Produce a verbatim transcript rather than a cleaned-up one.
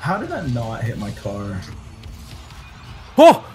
How did that not hit my car? Oh!